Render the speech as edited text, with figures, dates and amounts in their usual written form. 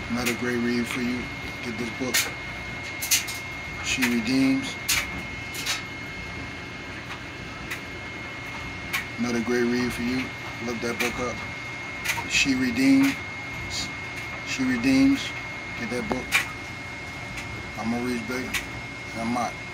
Another great read for you. Get this book. She Redeems. Another great read for you. Look that book up. She Redeems. She Redeems. Get that book. I'm Maurice Bay. And I'm out.